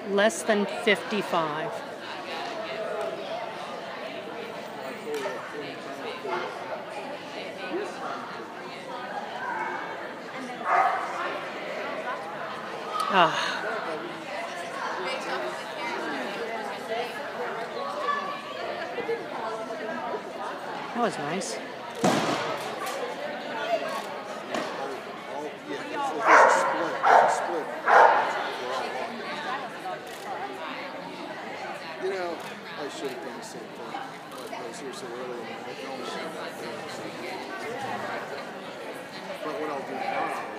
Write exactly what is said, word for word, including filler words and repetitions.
less than fifty-five. Ah. That was nice. You know, I should have done the same thing. I was here so early and I filmed that. But what I'll do now